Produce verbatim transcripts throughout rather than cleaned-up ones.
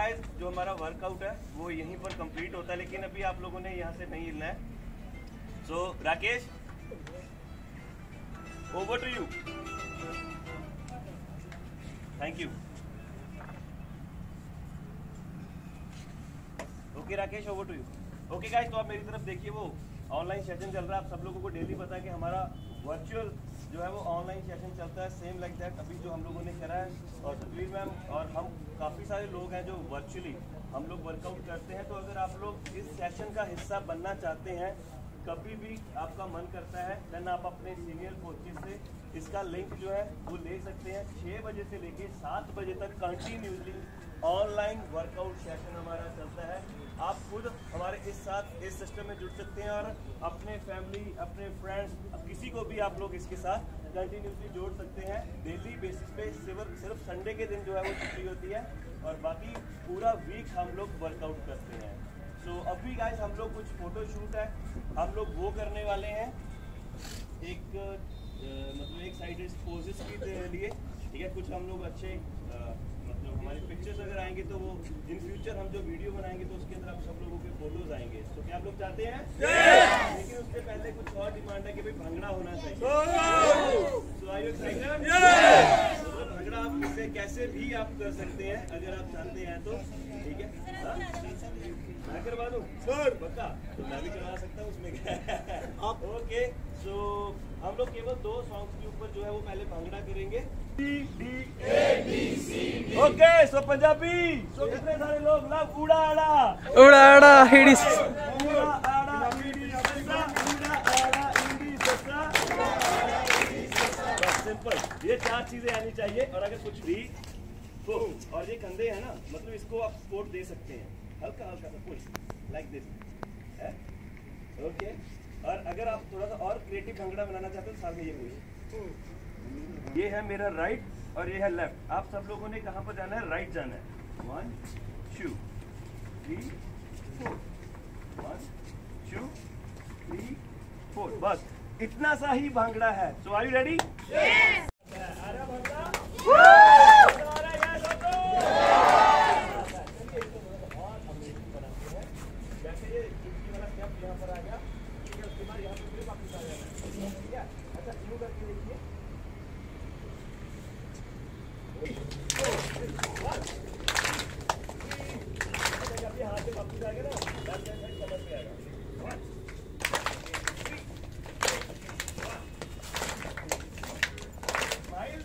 Guys जो हमारा workout है वो यहीं पर कंप्लीट होता है, लेकिन अभी आप लोगों ने यहाँ से नहीं हिलना है। So so, Rakesh over to you. Thank you. Okay Rakesh over to you. Okay guys, तो आप मेरी तरफ देखिए, वो ऑनलाइन सेशन चल रहा है। आप सब लोगों को डेली पता है कि हमारा वर्चुअल जो है वो ऑनलाइन सेशन चलता है, सेम लाइक दैट अभी जो हम लोगों ने करा है। और तस्वीर मैम और हम काफ़ी सारे लोग हैं जो वर्चुअली हम लोग वर्कआउट करते हैं। तो अगर आप लोग इस सेशन का हिस्सा बनना चाहते हैं, कभी भी आपका मन करता है, देन आप अपने सीनियर कोचेस से इसका लिंक जो है वो ले सकते हैं। छः बजे से लेके सात बजे तक कंटिन्यूसली ऑनलाइन वर्कआउट सेशन हमारा चलता है। आप खुद हमारे इस साथ इस सिस्टम में जुड़ सकते हैं और अपने फैमिली, अपने फ्रेंड्स, किसी को भी आप लोग इसके साथ कंटिन्यूसली जोड़ सकते हैं। डेली बेसिस पे सिर्फ सिर्फ संडे के दिन जो है वो छुट्टी होती है और बाकी पूरा वीक हम लोग वर्कआउट करते हैं। सो so, अभी गाइस हम लोग कुछ फोटो शूट है, हम लोग वो करने वाले हैं एक आ, मतलब एक साइड पोजेस के लिए, ठीक है। कुछ हम लोग अच्छे आ, मतलब हमारे पिक्चर्स अगर आएंगे तो वो इन फ्यूचर हम जो वीडियो बनाएंगे तो उसके अंदर आप सब लोगों के फोटोज आएंगे। तो क्या आप लोग चाहते हैं? yes! लेकिन उसके पहले कुछ और डिमांड है कि भाई भंगड़ा होना चाहिए। so, are you excited? yes! तो भंगड़ा आप इसे कैसे भी आप कर सकते हैं अगर आप चाहते हैं तो, ठीक है। मैं करवा दूं सर पक्का, तो मैं भी करवा सकता हूँ, उसमें क्या। ओके, सो हम लोग केवल दो सॉन्ग्स के ऊपर जो है वो पहले भंगड़ा करेंगे। ओके, सो पंजाबी, सो कितने सारे लोग लव उड़ा आड़ा उड़ा आड़ा हिडिस उड़ा आड़ा हिडी ससा उड़ा आड़ा हिडी ससा। बस सिंपल, ये चार चीजें आनी चाहिए। और अगर कुछ भी हो, और ये कंधे है ना, मतलब इसको आप सपोर्ट दे सकते हैं हल्का हल्का सा पुश लाइक दिस है। ओके, और अगर आप थोड़ा सा और क्रिएटिव भंगड़ा बनाना चाहते हो तो साथ में ये हुई, ये है मेरा राइट और ये है लेफ्ट। आप सब लोगों ने कहाँ पर जाना है? राइट जाना है। One two three four, one two three four, बस इतना सा ही भांगड़ा है। So are you ready? Yes. यहाँ पर आ गया, ठीक है। उसके बाद यहाँ पे फिर वापस आ जाना है, ठीक है। अच्छा शुरू करके देखिए। अभी हाथ से वापस आ गया ना, लेफ्ट हैंड साइड कमर पे आएगा। स्माइल,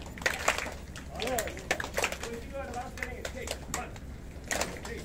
तो इसी को एडवांस करेंगे। ठीक, one three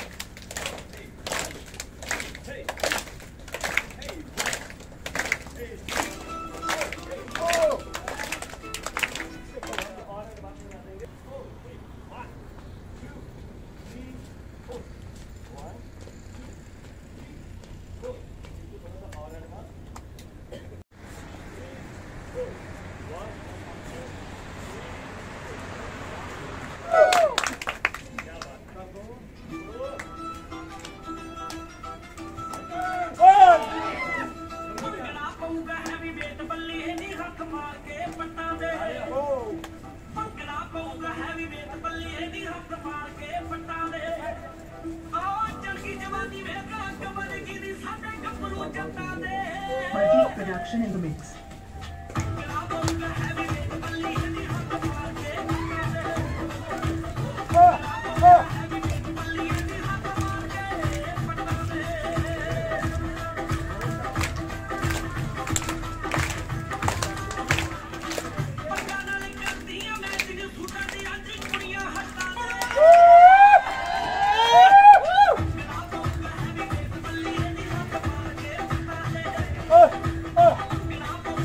Production in the mix. Oh!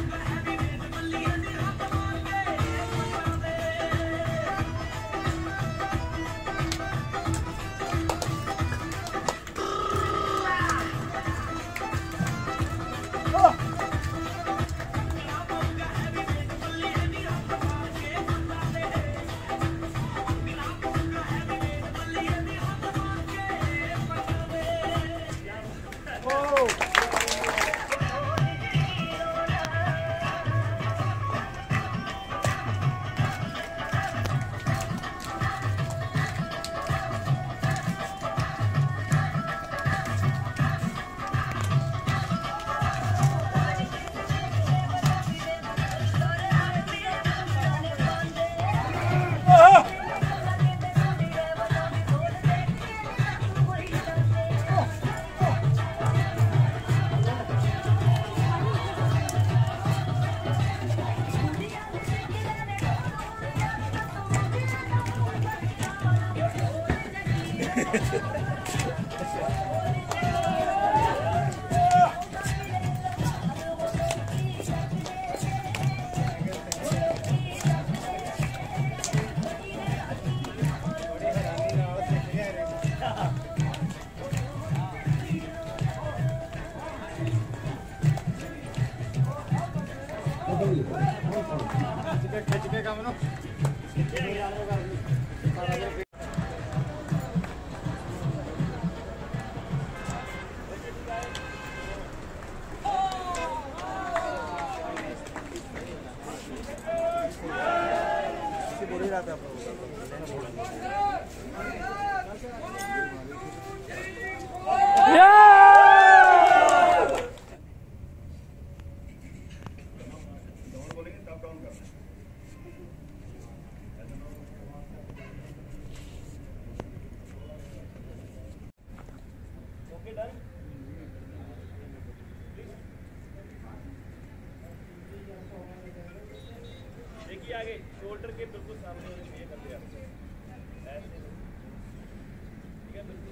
देखिए आगे शोल्डर के बिल्कुल सामने होने चाहिए कर दिया ऐसे ठीक है बिल्कुल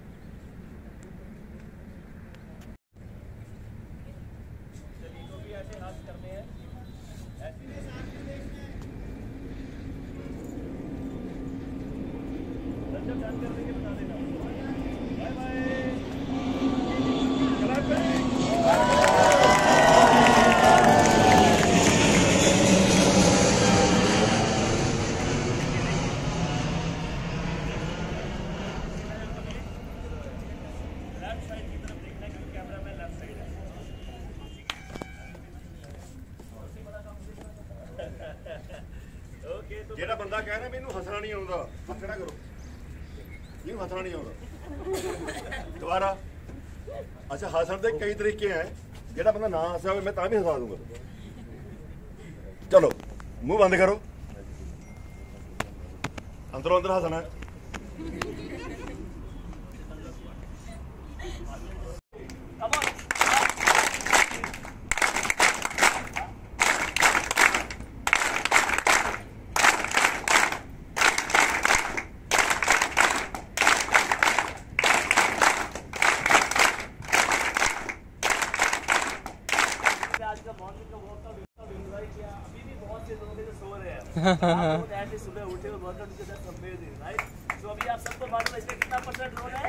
चलिए तो भी ऐसे हाथ करने हैं ऐसे जब डांस कर देंगे बता देना बाय बाय ਜਿਹੜਾ ਬੰਦਾ ਕਹਿ ਰਿਹਾ ਮੈਨੂੰ ਹੱਸਣਾ ਨਹੀਂ ਆਉਂਦਾ ਹੱਥ ਖੜਾ ਕਰੋ ਇਹਨੂੰ ਹੱਸਣਾ ਨਹੀਂ ਆਉਂਦਾ ਦੁਬਾਰਾ ਅੱਛਾ ਹੱਸਣ ਦੇ ਕਈ ਤਰੀਕੇ ਹੈ ਜਿਹੜਾ ਬੰਦਾ ਨਾ ਹੱਸਿਆ ਹੋਵੇ ਮੈਂ ਤਾਂ ਵੀ ਹੱਸਾ ਦੂੰਗਾ ਚਲੋ ਮੂੰਹ ਬੰਦ ਕਰੋ ਅੰਦਰੋਂ ਅੰਦਰ ਹੱਸਣਾ अभी भी बहुत से लोग हैं जो सो रहे हैं आप ऐसे सुबह उठे और वर्कआउट के साथ अमेजिंग राइट सो अभी आप सबको मालूम है इसमें कितना परसेंट रोल है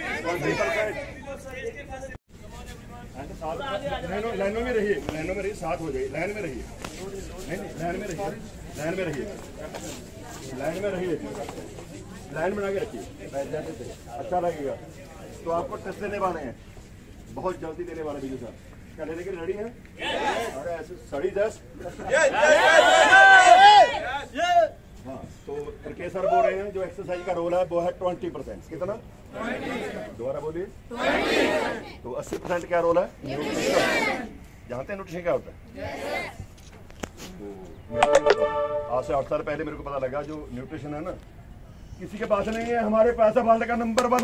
लाइनों में रहिए लाइनों में रहिए साथ हो जाइए लाइन में रहिए नहीं नहीं लाइन में रहिए लाइन में रहिए लाइन में रहिए लाइन बना के रखिए बैठ जाते थे अच्छा लगेगा तो आपको टेस्ट देने वाले हैं बहुत जल्दी देने वाले बिजू सर क्या लेने के रेडी हैं अरे ऐसे सड़ी दस हाँ तो त्रिकेश सर बोल रहे हैं जो एक्सरसाइज का रोल है वो है ट्वेंटी परसेंट कितना दोबारा बोलिए तो अस्सी परसेंट क्या रोल है जानते हैं न्यूट्रिशन क्या होता है आज से आठ साल पहले मेरे को पता लगा जो न्यूट्रिशन है ना किसी के पास नहीं है हमारे पैसा वाले का नंबर वन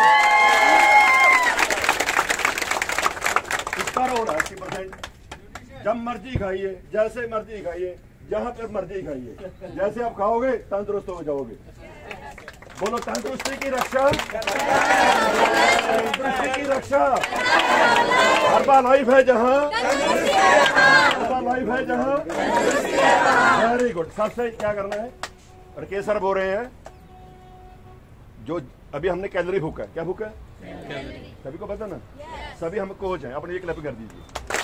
इसका रोल है अस्सी परसेंट जब मर्जी खाइए जैसे मर्जी खाइए जहां पर मर्जी खाइए जैसे आप खाओगे तंदुरुस्त हो जाओगे बोलो तंदुरुस्ती की रक्षा तंदुरुस्ती की रक्षा हर्बा लाइफ है जहां हर्बा लाइफ है जहां वेरी गुड सबसे क्या करना है राकेश सर बोल रहे हैं जो अभी हमने कैलोरी फूका है क्या फूका है सभी को पता ना सभी हम कोच हैं अपने एक क्लिप कर दीजिए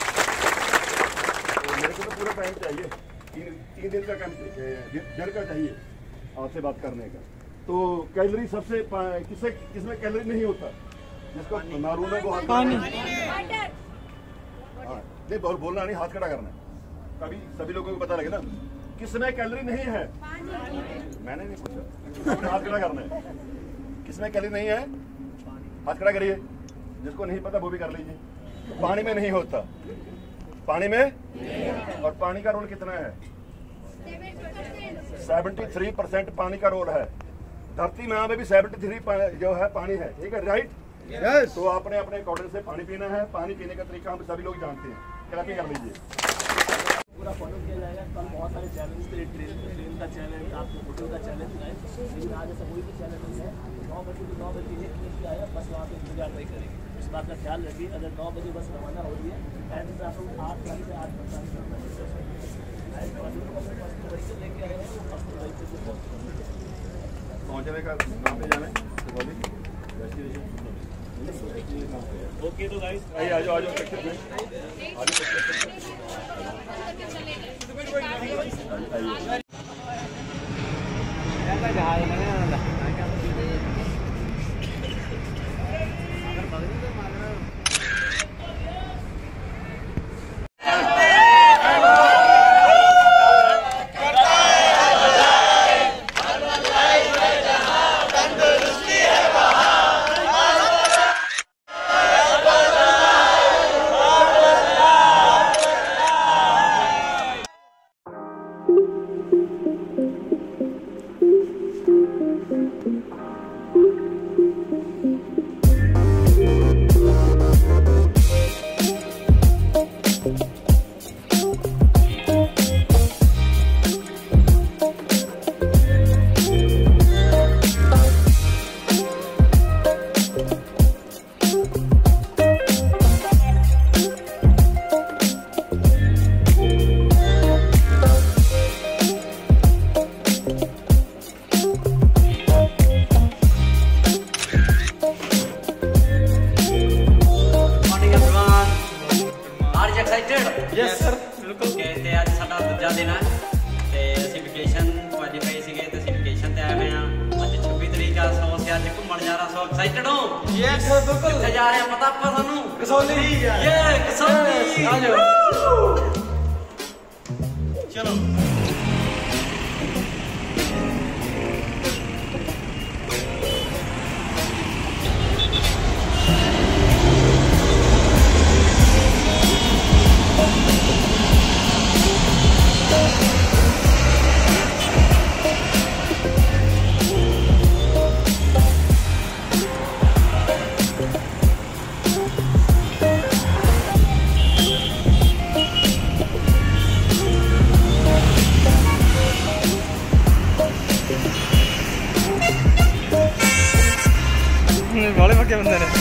तो मेरे को तो पूरा टाइम चाहिए तीन तीन दिन का काम दिन का चाहिए आपसे बात करने का तो कैलोरी सबसे किससे किसमें कैलोरी नहीं होता जिसको मालूम है वो पानी हाँ नहीं बोल बोलना नहीं हाथ खड़ा करना है तभी सभी लोगों को पता लगे ना किसमें कैलोरी नहीं है मैंने नहीं पूछा हाथ खड़ा करना है किसमें कैलोरी नहीं है हाथ खड़ा करिए जिसको नहीं पता वो भी कर लीजिए पानी में नहीं होता पानी में और पानी का रोल कितना है तिहत्तर परसेंट पानी का रोल है धरती में भी तिहत्तर जो है पानी है ठीक है राइट yes. तो आपने अपने अकॉर्डिंग से पानी पीना है पानी पीने का तरीका हम सभी लोग जानते हैं क्लैपिंग कर लीजिए पूरा फॉलो किया जाएगा। कल बहुत सारे चैलेंज थे, ट्रेन ट्रेन का चैलेंज, आपको होटल का चैलेंज है, लेकिन आज ऐसा कोई भी चैलेंज नहीं है। नौ बजे तो नौ बजे एक मिनट का है, बस वहाँ पे इंतजार नहीं करेंगे। इस बात का ख्याल रखिए। अगर नौ बजे बस रवाना हो रही है, टाइम से आप लोग आठ बजे से आठ घंटा लेके आए हैं, अपने तरीके से पहुँचने का कहाँ पे जाना है? ओके तो गाइस आइए आ जाओ आ जाओ यस सर बिल्कुल ਤੇ ਅੱਜ ਸਾਡਾ ਦੂਜਾ ਦਿਨ ਹੈ ਤੇ ਅਸੀਂ ਵਕੇਸ਼ਨ ਕੁਆਲੀਫਾਈ ਸੀਗੇ ਤੇ ਅਸੀਂ ਵਕੇਸ਼ਨ ਤੇ ਆਏ ਹੋਏ ਆ। ਅੱਜ ਛੱਬੀ ਤਰੀਕ ਆ, ਸੋ ਅਸੀਂ ਅੱਜ ਘੁੰਮਣ ਜਾ ਰਹੇ, ਸੋ ਐਕਸਾਈਟਡ ਹੋ? ਯਸ ਸਰ ਬਿਲकुल ਕਿੱਥੇ ਜਾ ਰਹੇ ਆ ਪਤਾ ਆਪਾਂ ਸਾਨੂੰ? ਕਸੌਲੀ ਯੇ ਕਸੌਲੀ ਆ ਜਾਓ ਚਲੋ। वाले पक्के बंदे ने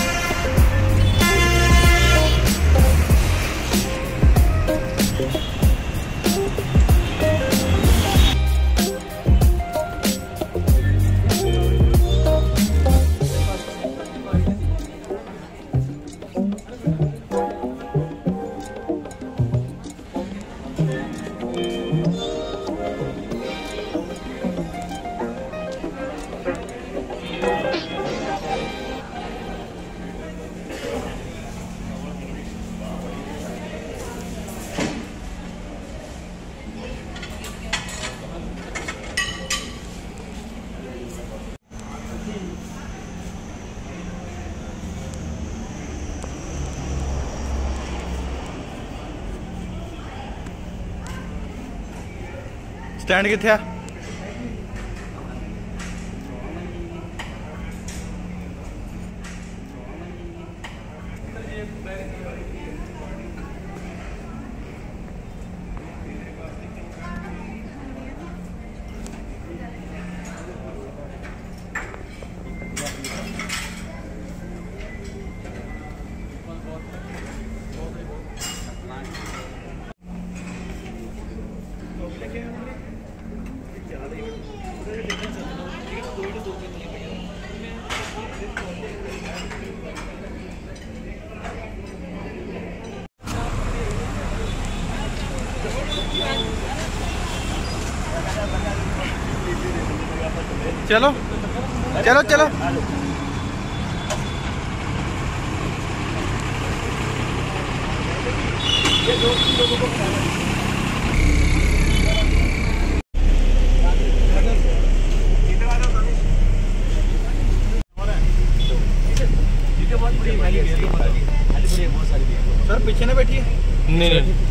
स्टैंड किथे आ? चलो चलो चलो सर पीछे ना बैठिए। नहीं नहीं